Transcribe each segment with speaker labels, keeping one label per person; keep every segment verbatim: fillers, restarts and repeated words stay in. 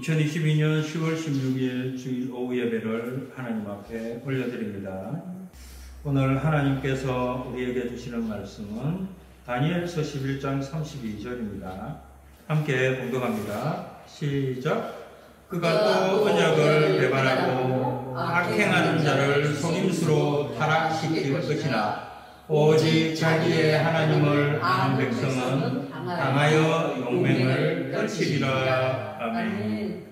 Speaker 1: 이천이십이 년 시월 십육일 주일 오후 예배를 하나님 앞에 올려드립니다. 오늘 하나님께서 우리에게 주시는 말씀은 다니엘서 십일 장 삼십이 절입니다. 함께 봉독합니다. 시작. 그가 또 언약을 배반하고 악행하는 자를 속임수로 타락시킬 것이나 오직 자기의 하나님을 아는 백성은 강하여 용맹을 떨치리라. 아멘.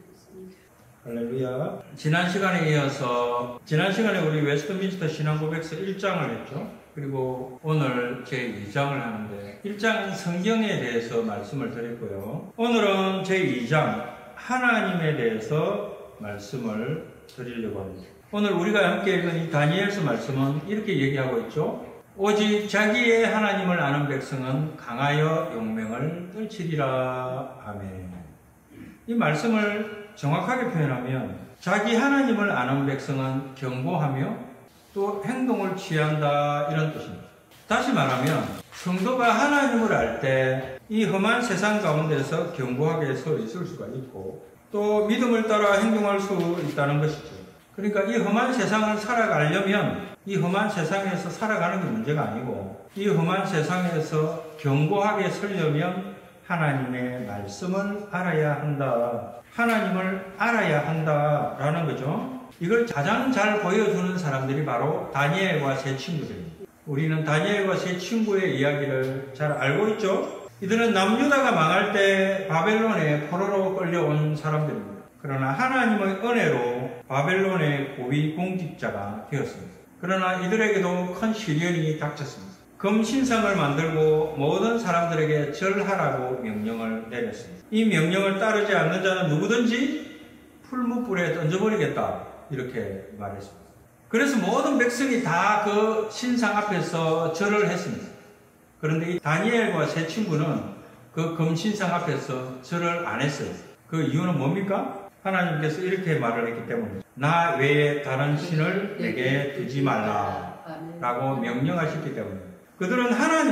Speaker 1: 할렐루야. 지난 시간에 이어서 지난 시간에 우리 웨스트민스터 신앙고백서 일 장을 했죠. 그리고 오늘 제이 장을 하는데 일 장은 성경에 대해서 말씀을 드렸고요. 오늘은 제이 장 하나님에 대해서 말씀을 드리려고 합니다. 오늘 우리가 함께 읽은 이 다니엘서 말씀은 이렇게 얘기하고 있죠. 오직 자기의 하나님을 아는 백성은 강하여 용맹을 떨치리라. 아멘. 이 말씀을 정확하게 표현하면 자기 하나님을 아는 백성은 경고하며 또 행동을 취한다, 이런 뜻입니다. 다시 말하면 성도가 하나님을 알 때 이 험한 세상 가운데서 견고하게 서 있을 수가 있고 또 믿음을 따라 행동할 수 있다는 것이죠. 그러니까 이 험한 세상을 살아가려면 이 험한 세상에서 살아가는 게 문제가 아니고 이 험한 세상에서 견고하게 서려면 하나님의 말씀을 알아야 한다. 하나님을 알아야 한다라는 거죠. 이걸 가장 잘 보여주는 사람들이 바로 다니엘과 세 친구들입니다. 우리는 다니엘과 세 친구의 이야기를 잘 알고 있죠. 이들은 남유다가 망할 때 바벨론에 포로로 끌려온 사람들입니다. 그러나 하나님의 은혜로 바벨론의 고위 공직자가 되었습니다. 그러나 이들에게도 큰 시련이 닥쳤습니다. 금신상을 만들고 모든 사람들에게 절하라고 명령을 내렸습니다. 이 명령을 따르지 않는 자는 누구든지 풀무불에 던져버리겠다, 이렇게 말했습니다. 그래서 모든 백성이 다 그 신상 앞에서 절을 했습니다. 그런데 이 다니엘과 세 친구는 그 금신상 앞에서 절을 안 했어요. 그 이유는 뭡니까? 하나님께서 이렇게 말을 했기 때문이죠. 나 외에 다른 신을 내게 두지 말라 라고 명령하셨기 때문입니다. 그들은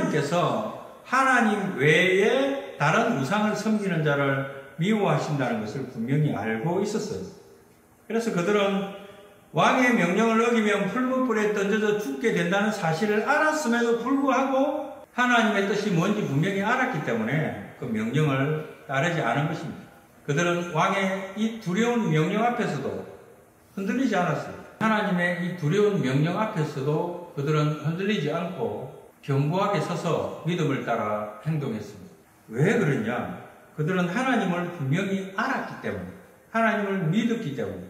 Speaker 1: 하나님께서 하나님 외에 다른 우상을 섬기는 자를 미워하신다는 것을 분명히 알고 있었어요. 그래서 그들은 왕의 명령을 어기면 풀무불에 던져져 죽게 된다는 사실을 알았음에도 불구하고 하나님의 뜻이 뭔지 분명히 알았기 때문에 그 명령을 따르지 않은 것입니다. 그들은 왕의 이 두려운 명령 앞에서도 흔들리지 않았어요. 하나님의 이 두려운 명령 앞에서도 그들은 흔들리지 않고 견고하게 서서 믿음을 따라 행동했습니다. 왜 그러냐? 그들은 하나님을 분명히 알았기 때문에, 하나님을 믿었기 때문에.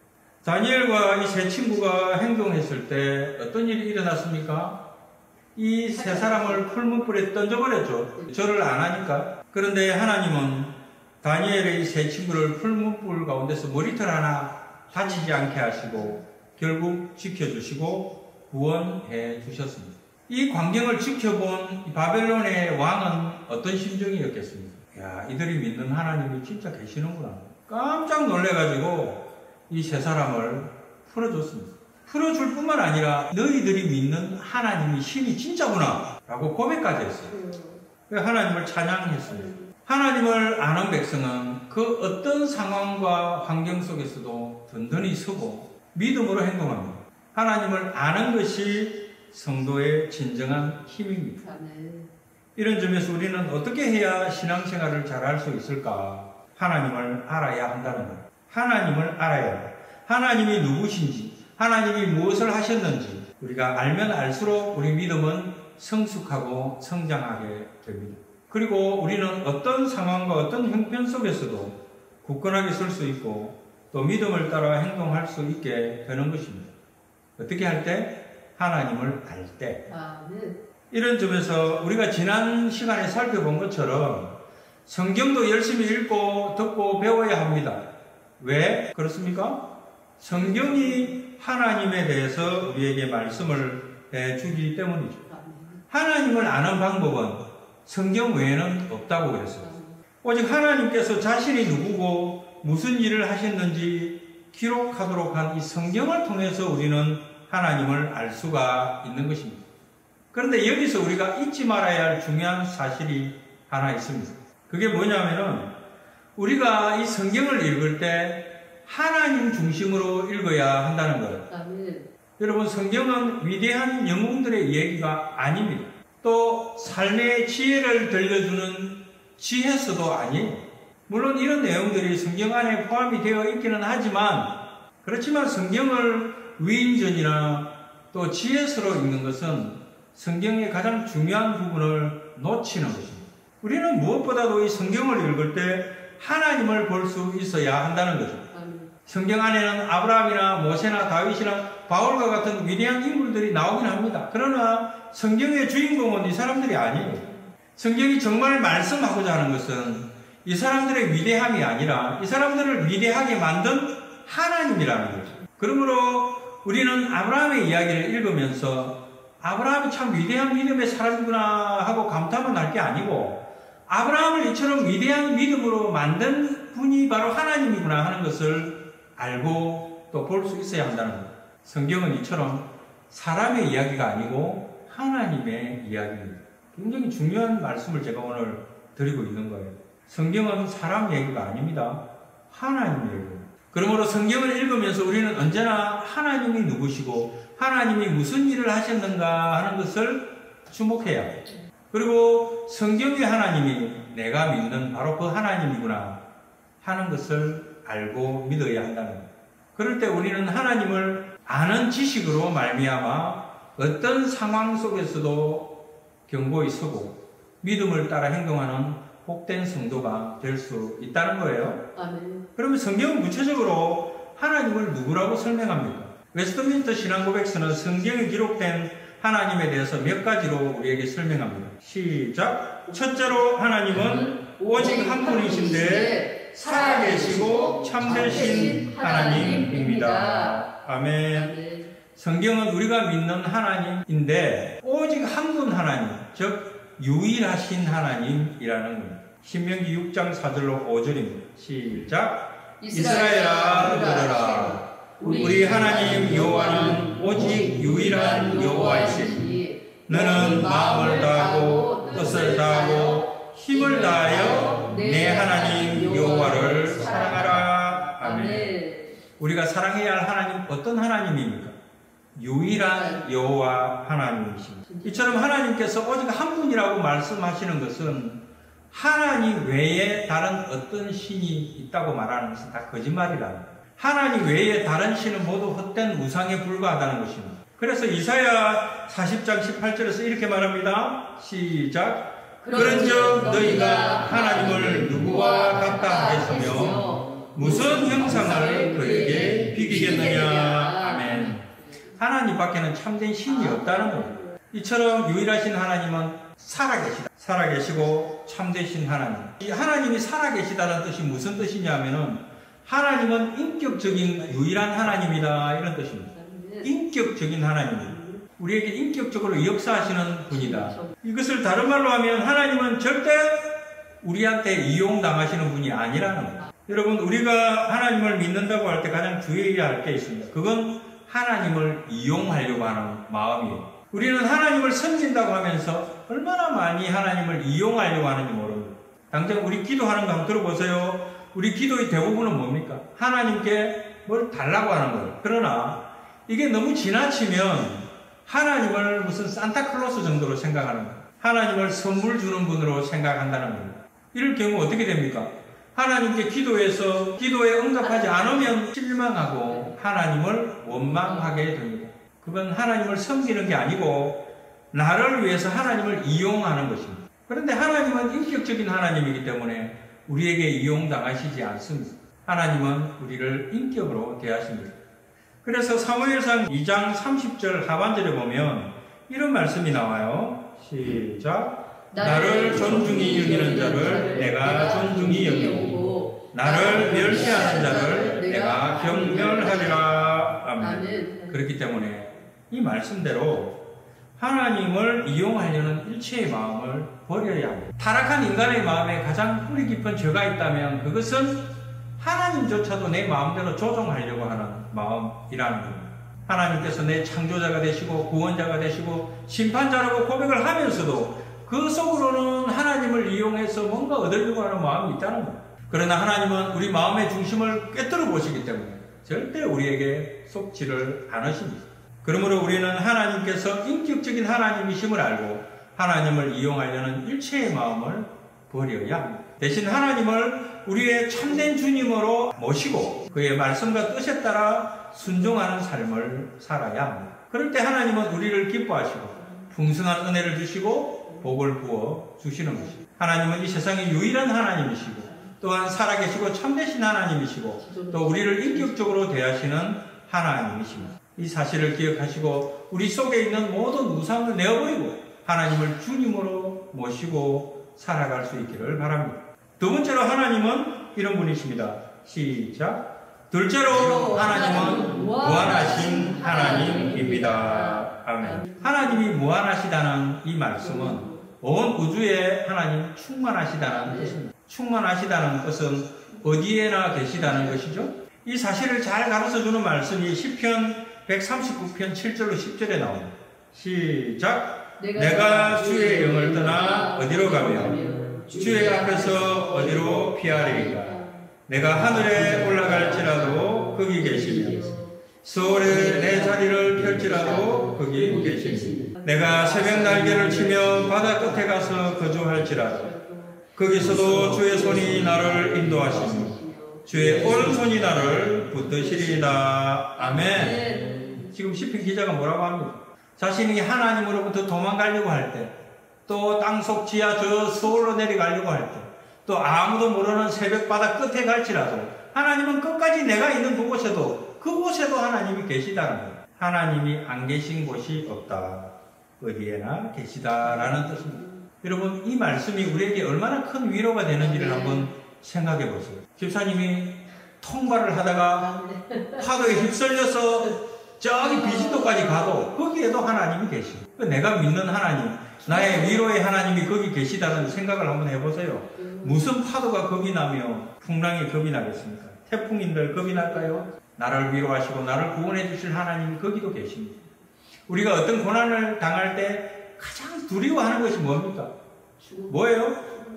Speaker 1: 다니엘과 이 세 친구가 행동했을 때 어떤 일이 일어났습니까? 이 세 사람을 풀무불에 던져버렸죠. 절을 안 하니까. 그런데 하나님은 다니엘의 이 세 친구를 풀무불 가운데서 머리털 하나 다치지 않게 하시고 결국 지켜주시고 구원해 주셨습니다. 이 광경을 지켜본 바벨론의 왕은 어떤 심정이었겠습니까? 야, 이들이 믿는 하나님이 진짜 계시는구나. 깜짝 놀래가지고 이 세 사람을 풀어줬습니다. 풀어줄 뿐만 아니라 너희들이 믿는 하나님이 신이 진짜구나 라고 고백까지 했어요. 하나님을 찬양했습니다. 하나님을 아는 백성은 그 어떤 상황과 환경 속에서도 든든히 서고 믿음으로 행동합니다. 하나님을 아는 것이 성도의 진정한 힘입니다. 이런 점에서 우리는 어떻게 해야 신앙생활을 잘할 수 있을까? 하나님을 알아야 한다는 거예요. 하나님을 알아야 해요. 하나님이 누구신지, 하나님이 무엇을 하셨는지 우리가 알면 알수록 우리 믿음은 성숙하고 성장하게 됩니다. 그리고 우리는 어떤 상황과 어떤 형편 속에서도 굳건하게 설 수 있고 또 믿음을 따라 행동할 수 있게 되는 것입니다. 어떻게 할 때? 하나님을 알 때. 아, 네. 이런 점에서 우리가 지난 시간에 살펴본 것처럼 성경도 열심히 읽고 듣고 배워야 합니다. 왜 그렇습니까? 성경이 하나님에 대해서 우리에게 말씀을 해주기 때문이죠. 하나님을 아는 방법은 성경 외에는 없다고 그랬어요. 오직 하나님께서 자신이 누구고 무슨 일을 하셨는지 기록하도록 한 이 성경을 통해서 우리는 하나님을 알 수가 있는 것입니다. 그런데 여기서 우리가 잊지 말아야 할 중요한 사실이 하나 있습니다. 그게 뭐냐면은 우리가 이 성경을 읽을 때 하나님 중심으로 읽어야 한다는 거예요.
Speaker 2: 아멘.
Speaker 1: 여러분, 성경은 위대한 영웅들의 얘기가 아닙니다. 또 삶의 지혜를 들려주는 지혜서도 아니에요. 물론 이런 내용들이 성경 안에 포함이 되어 있기는 하지만, 그렇지만 성경을 위인전이나 또 지혜서로 읽는 것은 성경의 가장 중요한 부분을 놓치는 것입니다. 우리는 무엇보다도 이 성경을 읽을 때 하나님을 볼 수 있어야 한다는 거죠. 성경 안에는 아브라함이나 모세나 다윗이나 바울과 같은 위대한 인물들이 나오긴 합니다. 그러나 성경의 주인공은 이 사람들이 아니에요. 성경이 정말 말씀하고자 하는 것은 이 사람들의 위대함이 아니라 이 사람들을 위대하게 만든 하나님이라는 거죠. 그러므로 우리는 아브라함의 이야기를 읽으면서 아브라함이 참 위대한 믿음의 사람이구나 하고 감탄만 할 게 아니고, 아브라함을 이처럼 위대한 믿음으로 만든 분이 바로 하나님이구나 하는 것을 알고 또 볼 수 있어야 한다는 겁니다. 성경은 이처럼 사람의 이야기가 아니고 하나님의 이야기입니다. 굉장히 중요한 말씀을 제가 오늘 드리고 있는 거예요. 성경은 사람 얘기가 아닙니다. 하나님 얘기입니다. 그러므로 성경을 읽으면서 우리는 언제나 하나님이 누구시고 하나님이 무슨 일을 하셨는가 하는 것을 주목해야 해요. 그리고 성경의 하나님이 내가 믿는 바로 그 하나님이구나 하는 것을 알고 믿어야 한다는 거예요. 그럴 때 우리는 하나님을 아는 지식으로 말미암아 어떤 상황 속에서도 견고히 서고 믿음을 따라 행동하는 복된 성도가 될 수 있다는 거예요.
Speaker 2: 아멘.
Speaker 1: 그러면 성경은 구체적으로 하나님을 누구라고 설명합니까? 웨스트민스터 신앙고백서는 성경에 기록된 하나님에 대해서 몇 가지로 우리에게 설명합니다. 시작! 첫째로 하나님은 오직 한 분이신데 살아계시고 참되신 하나님입니다. 아멘. 성경은 우리가 믿는 하나님인데 오직 한 분 하나님, 즉 유일하신 하나님이라는 겁니다. 신명기 육 장 사 절로 오 절입니다. 시작! 이스라엘아 들으라. 우리 하나님 여호와는 오직 유일한 여호와이시니 너는 마음을 다하고 뜻을 다하고 힘을 다하여 내 하나님 여호와를 사랑하라. 아멘. 우리가 사랑해야 할 하나님 어떤 하나님입니까? 유일한 여호와 하나님이십니다. 이처럼 하나님께서 오직 한 분이라고 말씀하시는 것은 하나님 외에 다른 어떤 신이 있다고 말하는 것은 다 거짓말이랍니다. 하나님 외에 다른 신은 모두 헛된 우상에 불과하다는 것입니다. 그래서 이사야 사십 장 십팔 절에서 이렇게 말합니다. 시작! 그런즉 너희가 하나님을 누구와 같다 하겠으며 무슨 형상을 그에게 비기겠느냐. 아멘. 하나님 밖에는 참된 신이 없다는 겁니다. 이처럼 유일하신 하나님은 살아계시다. 살아계시고 참되신 하나님. 이 하나님이 살아계시다는 뜻이 무슨 뜻이냐면은 하나님은 인격적인 유일한 하나님이다 이런 뜻입니다. 인격적인 하나님입니다. 우리에게 인격적으로 역사하시는 분이다. 이것을 다른 말로 하면 하나님은 절대 우리한테 이용당하시는 분이 아니라는 거예요. 여러분, 우리가 하나님을 믿는다고 할 때 가장 주의해야 할 게 있습니다. 그건 하나님을 이용하려고 하는 마음이에요. 우리는 하나님을 섬긴다고 하면서 얼마나 많이 하나님을 이용하려고 하는지 모릅니다. 당장 우리 기도하는 거 한번 들어보세요. 우리 기도의 대부분은 뭡니까? 하나님께 뭘 달라고 하는 거예요. 그러나 이게 너무 지나치면 하나님을 무슨 산타클로스 정도로 생각하는 거예요. 하나님을 선물 주는 분으로 생각한다는 겁니다. 이럴 경우 어떻게 됩니까? 하나님께 기도해서 기도에 응답하지 않으면 실망하고 하나님을 원망하게 됩니다. 그건 하나님을 섬기는 게 아니고 나를 위해서 하나님을 이용하는 것입니다. 그런데 하나님은 인격적인 하나님이기 때문에 우리에게 이용당하시지 않습니다. 하나님은 우리를 인격으로 대하십니다. 그래서 사무엘상 이 장 삼십 절 하반절에 보면 이런 말씀이 나와요. 시작! 나를 존중히 여기는 자를 내가 존중히 여기고 나를 멸시하는 자를 내가 경멸하리라. 아멘. 그렇기 때문에 이 말씀대로 하나님을 이용하려는 일체의 마음을 버려야 합니다. 타락한 인간의 마음에 가장 뿌리 깊은 죄가 있다면 그것은 하나님조차도 내 마음대로 조종하려고 하는 마음이라는 겁니다. 하나님께서 내 창조자가 되시고 구원자가 되시고 심판자라고 고백을 하면서도 그 속으로는 하나님을 이용해서 뭔가 얻으려고 하는 마음이 있다는 겁니다. 그러나 하나님은 우리 마음의 중심을 꿰뚫어 보시기 때문에 절대 우리에게 속지를 않으십니다. 그러므로 우리는 하나님께서 인격적인 하나님이심을 알고 하나님을 이용하려는 일체의 마음을 버려야 합니다. 대신 하나님을 우리의 참된 주님으로 모시고 그의 말씀과 뜻에 따라 순종하는 삶을 살아야 합니다. 그럴 때 하나님은 우리를 기뻐하시고 풍성한 은혜를 주시고 복을 부어 주시는 것입니다. 하나님은 이 세상의 유일한 하나님이시고 또한 살아계시고 참되신 하나님이시고 또 우리를 인격적으로 대하시는 하나님이십니다. 이 사실을 기억하시고 우리 속에 있는 모든 우상을 내어버리고 하나님을 주님으로 모시고 살아갈 수 있기를 바랍니다. 두 번째로 하나님은 이런 분이십니다. 시작. 둘째로 하나님은 무한하신 하나님입니다. 아멘. 하나님이 무한하시다는 이 말씀은 온 우주에 하나님 충만하시다는 뜻입니다. 충만하시다는 것은 어디에나 계시다는 것이죠. 이 사실을 잘 가르쳐주는 말씀이 시편 백삼십구 편 칠 절로 십 절에 나옵니다. 시작. 내가, 내가 주의 영을 떠나 어디로 가며 주의 앞에서 어디로 피하리이까. 내가 하늘에 올라갈지라도 거기 계시며 서울에 내 자리를 펼지라도 거기 계시며 내가 새벽 날개를 치며 바다 끝에 가서 거주할지라도 거기서도 주의 손이 나를 인도하시며 주의 오른손이 나를 붙드시리이다. 아멘. 지금 시편 기자가 뭐라고 합니까? 자신이 하나님으로부터 도망가려고 할 때, 또 땅속 지하 저 서울로 내려가려고 할 때, 또 아무도 모르는 새벽 바다 끝에 갈지라도 하나님은 끝까지 내가 있는 그곳에도 그곳에도 하나님이 계시다는 거예요. 하나님이 안 계신 곳이 없다. 어디에나 계시다라는 뜻입니다. 여러분, 이 말씀이 우리에게 얼마나 큰 위로가 되는지를 한번 생각해 보세요. 집사님이 통발을 하다가 파도에 휩쓸려서 저기 비진도까지 가도 거기에도 하나님이 계십니다. 내가 믿는 하나님, 나의 위로의 하나님이 거기 계시다는 생각을 한번 해보세요. 무슨 파도가 겁이 나며 풍랑이 겁이 나겠습니까? 태풍인들 겁이 날까요? 나를 위로하시고 나를 구원해 주실 하나님이 거기도 계십니다. 우리가 어떤 고난을 당할 때 가장 두려워하는 것이 뭡니까? 뭐예요?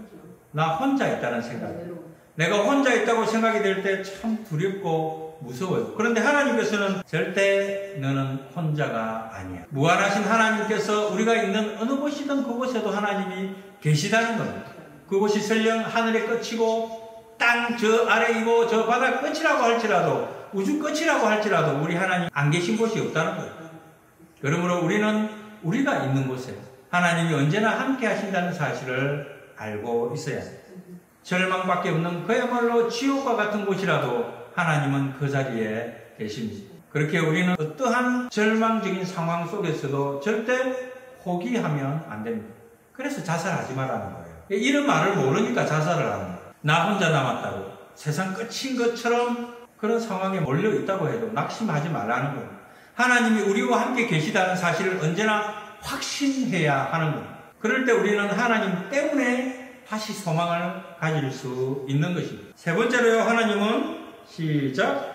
Speaker 1: 나 혼자 있다는 생각. 내가 혼자 있다고 생각이 될 때 참 두렵고 무서워요. 그런데 하나님께서는 절대 너는 혼자가 아니야. 무한하신 하나님께서 우리가 있는 어느 곳이든 그곳에도 하나님이 계시다는 겁니다. 그곳이 설령 하늘의 끝이고 땅 저 아래이고 저 바다 끝이라고 할지라도 우주 끝이라고 할지라도 우리 하나님 안 계신 곳이 없다는 거예요. 그러므로 우리는 우리가 있는 곳에 하나님이 언제나 함께 하신다는 사실을 알고 있어야 합니다. 절망밖에 없는 그야말로 지옥과 같은 곳이라도 하나님은 그 자리에 계십니다. 그렇게 우리는 어떠한 절망적인 상황 속에서도 절대 포기하면 안 됩니다. 그래서 자살하지 말라는 거예요. 이런 말을 모르니까 자살을 하는 거예요. 나 혼자 남았다고 세상 끝인 것처럼 그런 상황에 몰려 있다고 해도 낙심하지 말라는 거예요. 하나님이 우리와 함께 계시다는 사실을 언제나 확신해야 하는 거예요. 그럴 때 우리는 하나님 때문에 다시 소망을 가질 수 있는 것입니다. 세 번째로요, 하나님은 시작.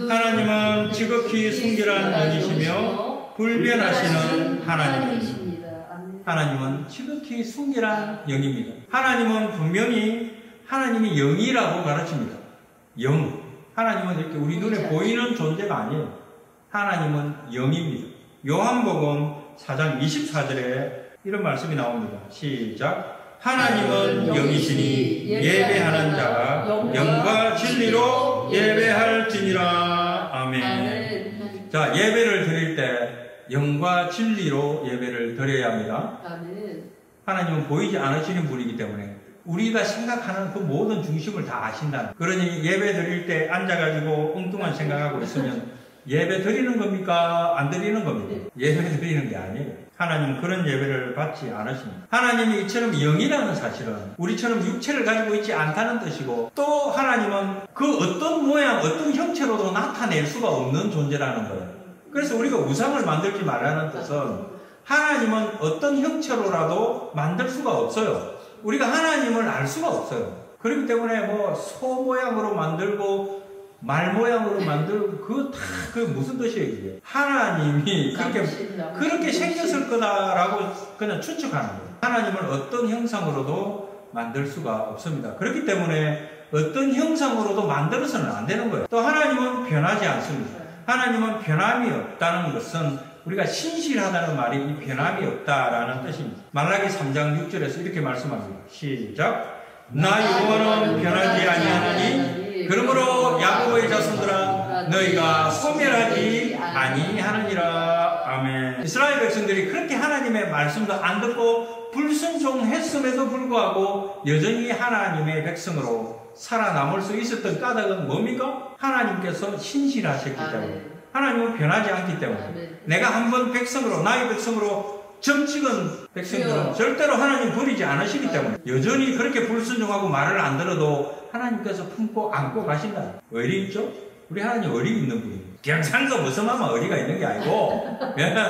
Speaker 1: 하나님은 지극히 순결한 영이시며 불변하시는 하나님입니다. 하나님은 지극히 순결한 영입니다. 하나님은 분명히 하나님이 영이라고 가르칩니다. 영. 하나님은 이렇게 우리 눈에 보이는 존재가 아니에요. 하나님은 영입니다. 요한복음 사 장 이십사 절에 이런 말씀이 나옵니다. 시작. 하나님은 영이시니 예배하는 자가 영과 진리로 예배할지니라. 아멘. 자, 예배를 드릴 때 영과 진리로 예배를 드려야 합니다. 하나님은 보이지 않으시는 분이기 때문에 우리가 생각하는 그 모든 중심을 다 아신다는. 그러니 예배 드릴 때 앉아가지고 엉뚱한 생각하고 있으면 예배 드리는 겁니까? 안 드리는 겁니까? 예배 드리는 게 아니에요. 하나님은 그런 예배를 받지 않으십니다. 하나님이 이처럼 영이라는 사실은 우리처럼 육체를 가지고 있지 않다는 뜻이고, 또 하나님은 그 어떤 모양, 어떤 형체로도 나타낼 수가 없는 존재라는 거예요. 그래서 우리가 우상을 만들지 말라는 뜻은 하나님은 어떤 형체로라도 만들 수가 없어요. 우리가 하나님을 알 수가 없어요. 그렇기 때문에 뭐 소 모양으로 만들고 말 모양으로 만들고 그거 다 그 무슨 뜻이에요 이게? 하나님이 그렇게 그렇게 생겼을 거다라고 그냥 추측하는 거예요. 하나님을 어떤 형상으로도 만들 수가 없습니다. 그렇기 때문에 어떤 형상으로도 만들어서는 안 되는 거예요. 또 하나님은 변하지 않습니다. 하나님은 변함이 없다는 것은 우리가 신실하다는 말이 이 변함이 없다라는 뜻입니다. 말라기 삼 장 육 절에서 이렇게 말씀합니다. 시작. 나 여호와는 변하지 아니하나니 그러므로 야곱의 자손들아 너희가 소멸하지 아니하느니라. 아멘. 이스라엘 백성들이 그렇게 하나님의 말씀도 안 듣고 불순종했음에도 불구하고 여전히 하나님의 백성으로 살아남을 수 있었던 까닭은 뭡니까? 하나님께서 신실하셨기 때문에. 하나님은 변하지 않기 때문에. 내가 한번 백성으로, 나의 백성으로 점 찍은 백성들은 절대로 하나님 버리지 않으시기 때문에 여전히 그렇게 불순종하고 말을 안 들어도 하나님께서 품고 안고 가신다. 의리 있죠? 우리 하나님 의리 있는 분이에요. 그냥 산거 무서워만 의리가 있는 게 아니고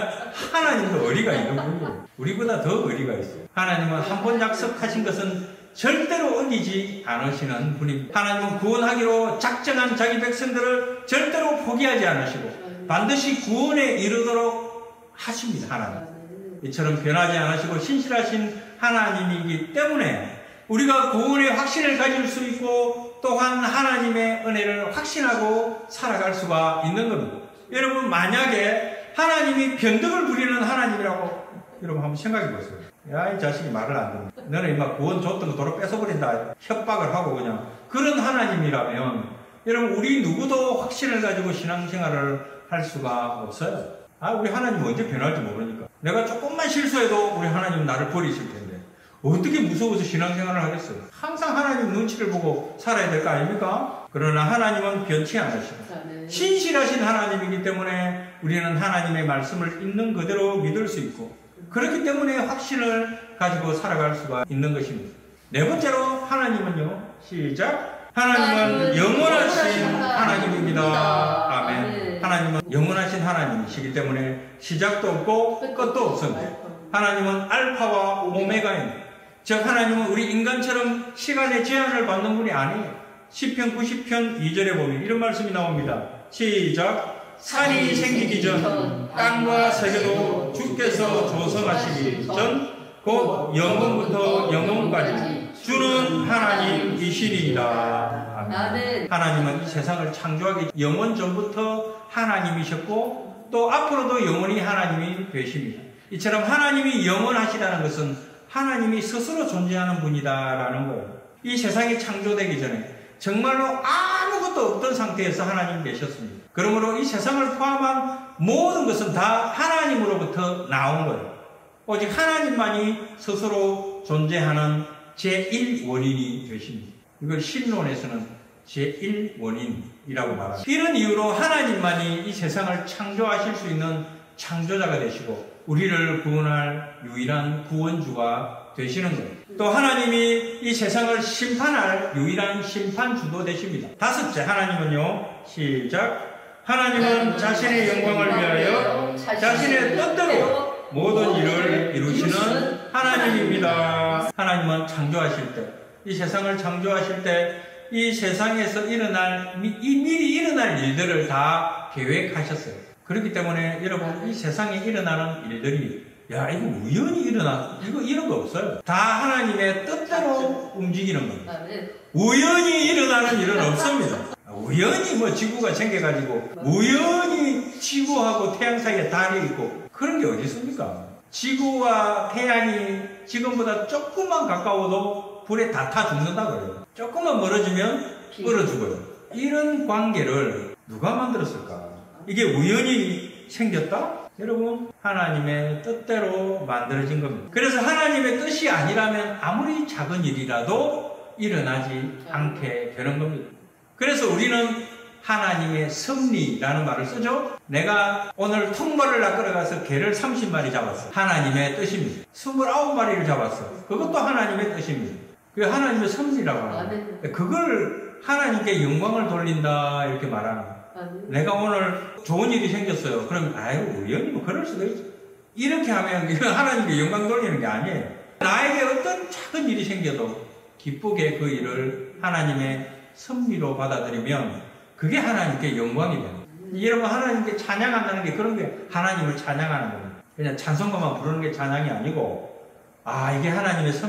Speaker 1: 하나님도 의리가 있는 분이에요. 우리보다 더 의리가 있어요. 하나님은 한 번 약속하신 것은 절대로 어기지 않으시는 분입니다. 하나님은 구원하기로 작정한 자기 백성들을 절대로 포기하지 않으시고 반드시 구원에 이르도록 하십니다. 하나님. 이처럼 변하지 않으시고 신실하신 하나님이기 때문에 우리가 구원의 확신을 가질 수 있고 또한 하나님의 은혜를 확신하고 살아갈 수가 있는 겁니다. 여러분 만약에 하나님이 변덕을 부리는 하나님이라고 여러분 한번 생각해 보세요. 야, 이 자식이 말을 안 듣는다. 너는 이마 구원 줬던 거 도로 뺏어버린다. 협박을 하고 그냥 그런 하나님이라면 여러분 우리 누구도 확신을 가지고 신앙생활을 할 수가 없어요. 아, 우리 하나님 언제 변할지 모르니까. 내가 조금만 실수해도 우리 하나님 나를 버리실 텐데 어떻게 무서워서 신앙생활을 하겠어요? 항상 하나님 눈치를 보고 살아야 될 거 아닙니까? 그러나 하나님은 변치 않으시고 신실하신 하나님이기 때문에 우리는 하나님의 말씀을 있는 그대로 믿을 수 있고 그렇기 때문에 확신을 가지고 살아갈 수가 있는 것입니다. 네 번째로 하나님은요. 시작. 하나님은 영원하신 하나님입니다. 아멘. 하나님은 영원하신 하나님이시기 때문에 시작도 없고 끝도 없습니다. 하나님은 알파와 오메가입니다. 즉 하나님은 우리 인간처럼 시간의 제한을 받는 분이 아니에요. 시편 구십 편 이 절에 보면 이런 말씀이 나옵니다. 시작. 산이 생기기 전 땅과 세계도 주께서 조성하시기 전 곧 영원부터 영원까지 주는 하나님이시니이다. 아멘. 하나님은 이 세상을 창조하기 영원 전부터 하나님이셨고 또 앞으로도 영원히 하나님이 되십니다. 이처럼 하나님이 영원하시다는 것은 하나님이 스스로 존재하는 분이다라는 거예요. 이 세상이 창조되기 전에 정말로 아무것도 없던 상태에서 하나님이 계셨습니다. 그러므로 이 세상을 포함한 모든 것은 다 하나님으로부터 나온 거예요. 오직 하나님만이 스스로 존재하는 제일 원인이 되십니다. 이걸 신론에서는 제일 원인이라고 말합니다. 이런 이유로 하나님만이 이 세상을 창조하실 수 있는 창조자가 되시고 우리를 구원할 유일한 구원주가 되시는 거예요. 또 하나님이 이 세상을 심판할 유일한 심판주도 되십니다. 다섯째, 하나님은요. 시작. 하나님은 자신의 영광을 위하여 자신의 뜻대로 모든 일을 이루시는 하나님입니다. 하나님은 창조하실 때, 이 세상을 창조하실 때 이 세상에서 일어날, 이 미리 일어날 일들을 다 계획하셨어요. 그렇기 때문에 여러분 이 세상에 일어나는 일들이 야 이거 우연히 일어나 이거 이런 거 없어요. 다 하나님의 뜻대로 움직이는 겁니다. 우연히 일어나는 일은 없습니다. 우연히 뭐 지구가 생겨가지고 우연히 지구하고 태양 사이에 달이 있고 그런 게 어디 있습니까? 지구와 태양이 지금보다 조금만 가까워도 불에 다 타 죽는다고 그래요. 조금만 멀어지면 얼어 죽어요. 이런 관계를 누가 만들었을까? 이게 우연히 생겼다? 여러분 하나님의 뜻대로 만들어진 겁니다. 그래서 하나님의 뜻이 아니라면 아무리 작은 일이라도 일어나지 않게 되는 겁니다. 그래서 우리는 하나님의 섭리라는 말을 쓰죠. 내가 오늘 통발을 낚으러 가서 개를 삼십 마리 잡았어. 하나님의 뜻입니다. 스물아홉 마리를 잡았어. 그것도 하나님의 뜻입니다. 그게 하나님의 섭리라고 합니다. 그걸 하나님께 영광을 돌린다 이렇게 말하는 거예요. 내가 오늘 좋은 일이 생겼어요. 그럼 아유 우연히 뭐 그럴 수도 있어. 이렇게 하면 이건 하나님께 영광 돌리는 게 아니에요. 나에게 어떤 작은 일이 생겨도 기쁘게 그 일을 하나님의 섭리로 받아들이면 그게 하나님께 영광이 됩니다. 여러분 하나님께 찬양한다는 게 그런 게 하나님을 찬양하는 겁니다. 그냥 찬송가만 부르는 게 찬양이 아니고 아 이게 하나님의 섭리구나.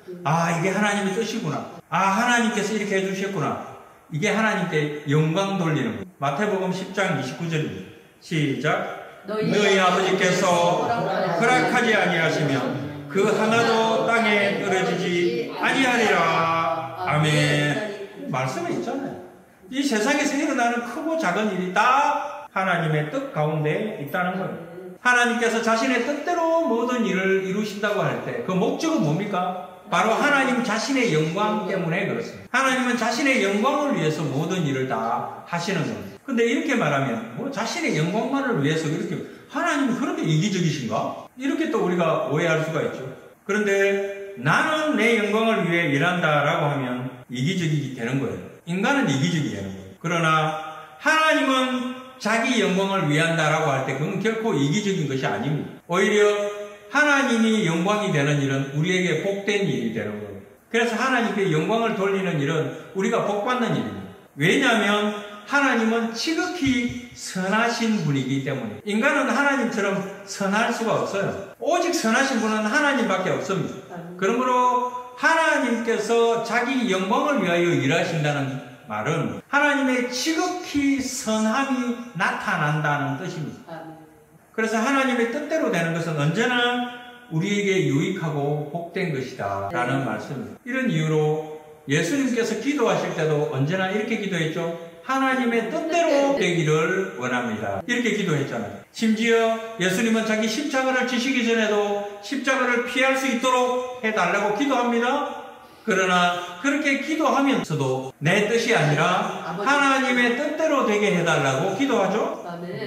Speaker 1: 아, 이게 하나님의 뜻이구나. 아, 하나님께서 이렇게 해주셨구나. 이게 하나님께 영광 돌리는 거예요. 마태복음 십 장 이십구 절입니다. 시작. 너희, 너희 아버지께서 허락하지 아니하시면 그 하나도 땅에 떨어지지 아니하리라. 아멘. 말씀에 있잖아요. 이 세상에서 일어나는 크고 작은 일이 다 하나님의 뜻 가운데 있다는 거예요. 하나님께서 자신의 뜻대로 모든 일을 이루신다고 할 때 그 목적은 뭡니까? 바로 하나님 자신의 영광 때문에 그렇습니다. 하나님은 자신의 영광을 위해서 모든 일을 다 하시는 겁니다. 근데 이렇게 말하면 뭐 자신의 영광만을 위해서 이렇게 하나님이 그렇게 이기적이신가? 이렇게 또 우리가 오해할 수가 있죠. 그런데 나는 내 영광을 위해 일한다라고 하면 이기적이게 되는 거예요. 인간은 이기적이 되는 거예요. 그러나 하나님은 자기 영광을 위한다라고 할 때 그건 결코 이기적인 것이 아닙니다. 오히려 하나님이 영광이 되는 일은 우리에게 복된 일이 되는 거예요. 그래서 하나님께 영광을 돌리는 일은 우리가 복받는 일입니다. 왜냐하면 하나님은 지극히 선하신 분이기 때문에. 인간은 하나님처럼 선할 수가 없어요. 오직 선하신 분은 하나님밖에 없습니다. 그러므로 하나님께서 자기 영광을 위하여 일하신다는 말은 하나님의 지극히 선함이 나타난다는 뜻입니다. 그래서 하나님의 뜻대로 되는 것은 언제나 우리에게 유익하고 복된 것이다 라는 말씀입니다. 이런 이유로 예수님께서 기도하실 때도 언제나 이렇게 기도했죠. 하나님의 뜻대로 되기를 원합니다. 이렇게 기도했잖아요. 심지어 예수님은 자기 십자가를 지시기 전에도 십자가를 피할 수 있도록 해달라고 기도합니다. 그러나 그렇게 기도하면서도 내 뜻이 아니라 하나님의 뜻대로 되게 해달라고 기도하죠.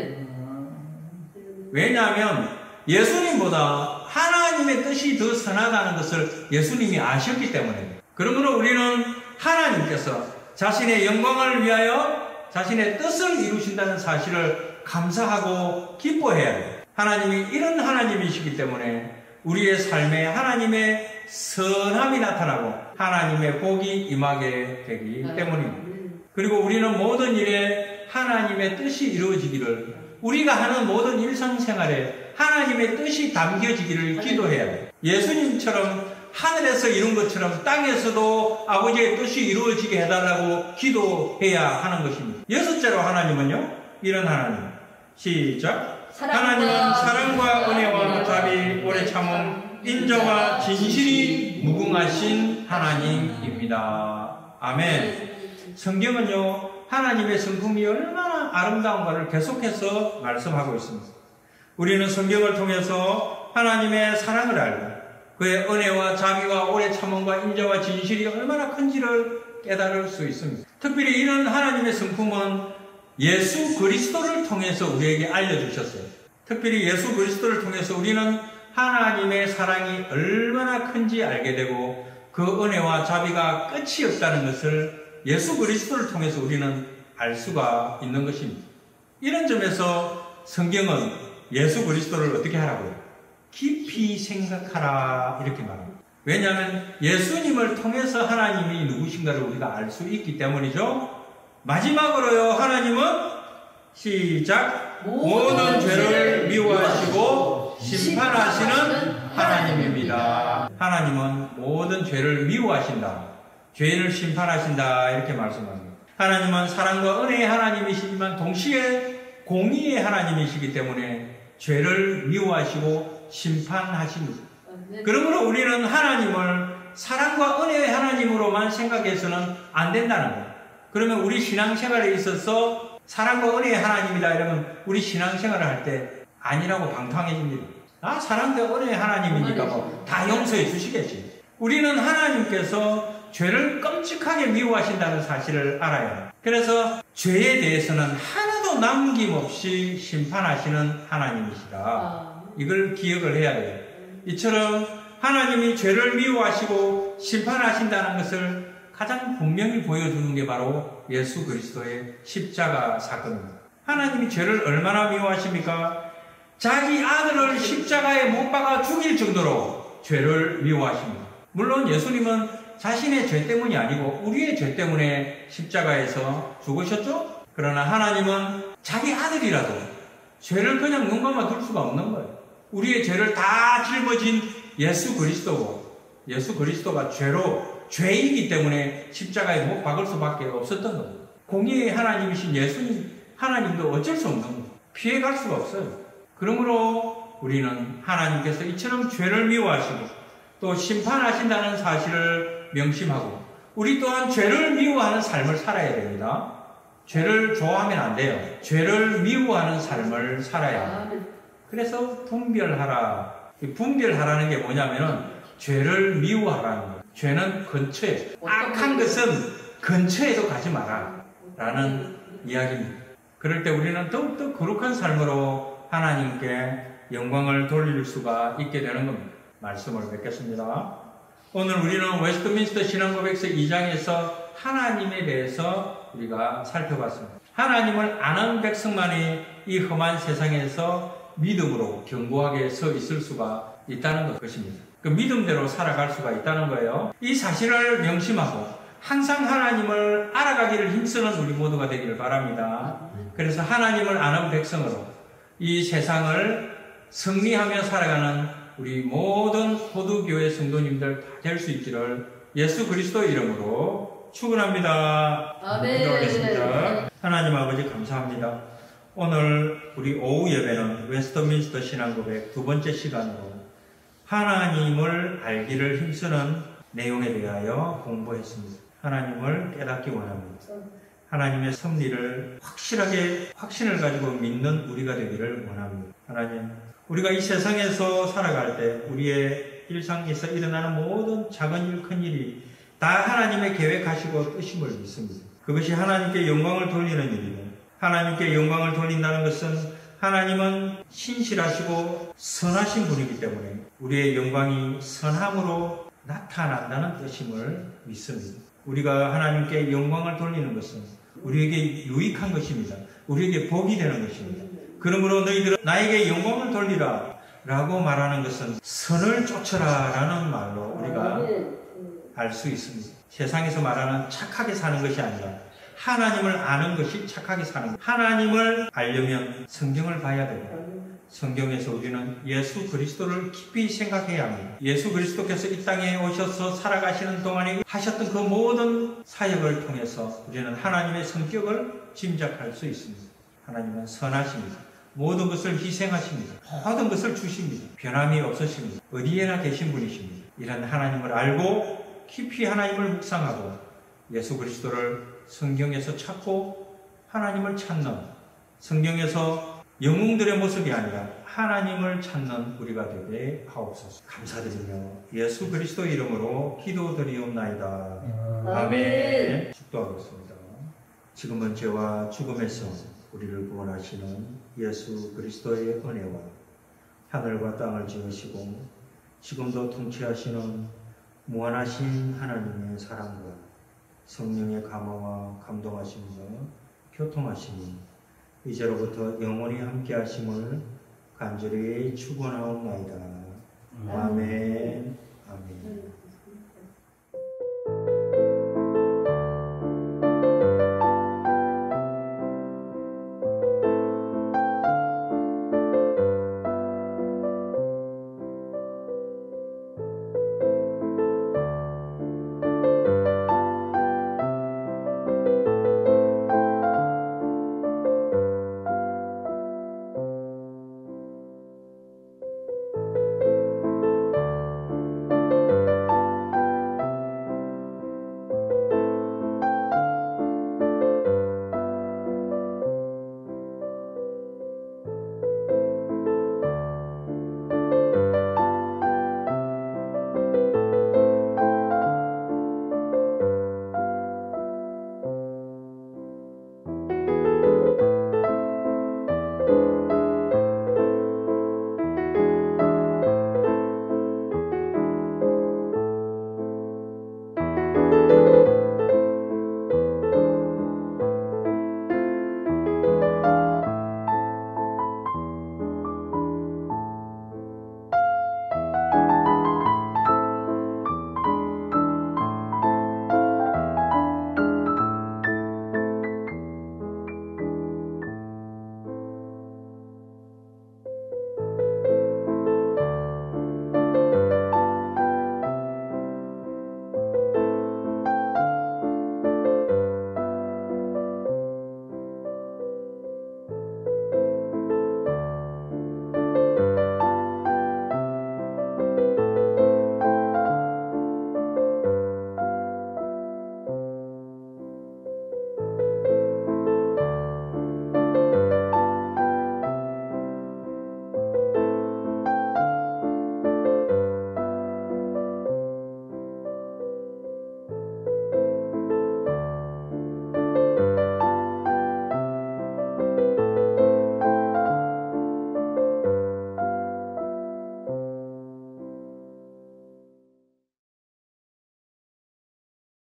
Speaker 1: 왜냐하면 예수님보다 하나님의 뜻이 더 선하다는 것을 예수님이 아셨기 때문에. 그러므로 우리는 하나님께서 자신의 영광을 위하여 자신의 뜻을 이루신다는 사실을 감사하고 기뻐해야 해요. 하나님이 이런 하나님이시기 때문에 우리의 삶에 하나님의 선함이 나타나고 하나님의 복이 임하게 되기 때문입니다. 그리고 우리는 모든 일에 하나님의 뜻이 이루어지기를, 우리가 하는 모든 일상생활에 하나님의 뜻이 담겨지기를 기도해야 돼요. 예수님처럼 하늘에서 이룬 것처럼 땅에서도 아버지의 뜻이 이루어지게 해달라고 기도해야 하는 것입니다. 여섯째로 하나님은요, 이런 하나님. 시작. 하나님은 사랑과 은혜와 자비, 오래 참음, 인정과 진실이 무궁하신 하나님입니다. 아멘. 성경은요, 하나님의 성품이 얼마나 아름다운가를 계속해서 말씀하고 있습니다. 우리는 성경을 통해서 하나님의 사랑을 알고 그의 은혜와 자비와 오래 참음과 인정과 진실이 얼마나 큰지를 깨달을 수 있습니다. 특별히 이런 하나님의 성품은 예수 그리스도를 통해서 우리에게 알려주셨어요. 특별히 예수 그리스도를 통해서 우리는 하나님의 사랑이 얼마나 큰지 알게 되고 그 은혜와 자비가 끝이 없다는 것을 예수 그리스도를 통해서 우리는 알 수가 있는 것입니다. 이런 점에서 성경은 예수 그리스도를 어떻게 하라고요? 깊이 생각하라 이렇게 말합니다. 왜냐하면 예수님을 통해서 하나님이 누구신가를 우리가 알 수 있기 때문이죠. 마지막으로요, 하나님은 시작. 모든 죄를 미워하시고 심판하시는 하나님입니다. 하나님은 모든 죄를 미워하신다, 죄인을 심판하신다 이렇게 말씀합니다. 하나님은 사랑과 은혜의 하나님이시지만 동시에 공의의 하나님이시기 때문에 죄를 미워하시고 심판하십니다. 그러므로 우리는 하나님을 사랑과 은혜의 하나님으로만 생각해서는 안 된다는 거예요. 그러면 우리 신앙생활에 있어서 사랑과 은혜의 하나님이다 이러면 우리 신앙생활을 할 때 아니라고 방탕해집니다. 아, 사랑과 은혜의 하나님이니까 뭐 다 용서해 주시겠지. 우리는 하나님께서 죄를 끔찍하게 미워하신다는 사실을 알아야 해요. 그래서 죄에 대해서는 하나도 남김없이 심판하시는 하나님이시다. 이걸 기억을 해야 돼요. 이처럼 하나님이 죄를 미워하시고 심판하신다는 것을 가장 분명히 보여주는 게 바로 예수 그리스도의 십자가 사건입니다. 하나님이 죄를 얼마나 미워하십니까? 자기 아들을 십자가에 못 박아 죽일 정도로 죄를 미워하십니다. 물론 예수님은 자신의 죄 때문이 아니고 우리의 죄 때문에 십자가에서 죽으셨죠? 그러나 하나님은 자기 아들이라도 죄를 그냥 눈 감아 둘 수가 없는 거예요. 우리의 죄를 다 짊어진 예수 그리스도고 예수 그리스도가 죄로 죄이기 때문에 십자가에 못 박을 수밖에 없었던 겁니다. 공의의 하나님이신 예수님 하나님도 어쩔 수 없는 거예요. 피해갈 수가 없어요. 그러므로 우리는 하나님께서 이처럼 죄를 미워하시고 또 심판하신다는 사실을 명심하고 우리 또한 죄를 미워하는 삶을 살아야 됩니다. 죄를 좋아하면 안 돼요. 죄를 미워하는 삶을 살아야 합니다. 그래서 분별하라. 분별하라는 게 뭐냐면은 죄를 미워하라는 거예요. 죄는 근처에, 악한 것은 근처에도 가지 마라 라는 이야기입니다. 그럴 때 우리는 더욱더 거룩한 삶으로 하나님께 영광을 돌릴 수가 있게 되는 겁니다. 말씀을 뵙겠습니다. 오늘 우리는 웨스트민스터 신앙고백서 이 장에서 하나님에 대해서 우리가 살펴봤습니다. 하나님을 아는 백성만이 이 험한 세상에서 믿음으로 견고하게 서 있을 수가 있다는 것입니다. 그 믿음대로 살아갈 수가 있다는 거예요. 이 사실을 명심하고 항상 하나님을 알아가기를 힘쓰는 우리 모두가 되기를 바랍니다. 그래서 하나님을 아는 백성으로 이 세상을 승리하며 살아가는 우리 모든 호두교회 성도님들 다 될 수 있기를 예수 그리스도의 이름으로 축원합니다.
Speaker 2: 아멘.
Speaker 1: 기도하겠습니다. 하나님 아버지 감사합니다. 오늘 우리 오후 예배는 웨스트민스터 신앙고백 두 번째 시간으로 하나님을 알기를 힘쓰는 내용에 대하여 공부했습니다. 하나님을 깨닫기 원합니다. 하나님의 섭리를 확실하게 확신을 가지고 믿는 우리가 되기를 원합니다. 하나님, 우리가 이 세상에서 살아갈 때 우리의 일상에서 일어나는 모든 작은 일, 큰 일이 다 하나님의 계획하시고 뜻임을 믿습니다. 그것이 하나님께 영광을 돌리는 일이고 하나님께 영광을 돌린다는 것은 하나님은 신실하시고 선하신 분이기 때문에 우리의 영광이 선함으로 나타난다는 뜻임을 믿습니다. 우리가 하나님께 영광을 돌리는 것은 우리에게 유익한 것입니다. 우리에게 복이 되는 것입니다. 그러므로 너희들은 나에게 영광을 돌리라 라고 말하는 것은 선을 쫓아라 라는 말로 우리가 알 수 있습니다. 세상에서 말하는 착하게 사는 것이 아니라 하나님을 아는 것이 착하게 사는 것. 하나님을 알려면 성경을 봐야 되고 성경에서 우리는 예수 그리스도를 깊이 생각해야 합니다. 예수 그리스도께서 이 땅에 오셔서 살아가시는 동안에 하셨던 그 모든 사역을 통해서 우리는 하나님의 성격을 짐작할 수 있습니다. 하나님은 선하십니다. 모든 것을 희생하십니다. 모든 것을 주십니다. 변함이 없으십니다. 어디에나 계신 분이십니다. 이런 하나님을 알고 깊이 하나님을 묵상하고 예수 그리스도를 성경에서 찾고 하나님을 찾는 성경에서 영웅들의 모습이 아니라 하나님을 찾는 우리가 되게 하옵소서. 감사드리며 예수 그리스도의 이름으로 기도드리옵나이다. 아멘. 축도하겠습니다. 지금은 죄와 죽음에서 우리를 구원하시는 예수 그리스도의 은혜와 하늘과 땅을 지으시고 지금도 통치하시는 무한하신 하나님의 사랑과 성령의 감화와 감동하심과 교통하심이 이제로부터 영원히 함께 하심을 간절히 축원하옵나이다. 아멘. 아멘.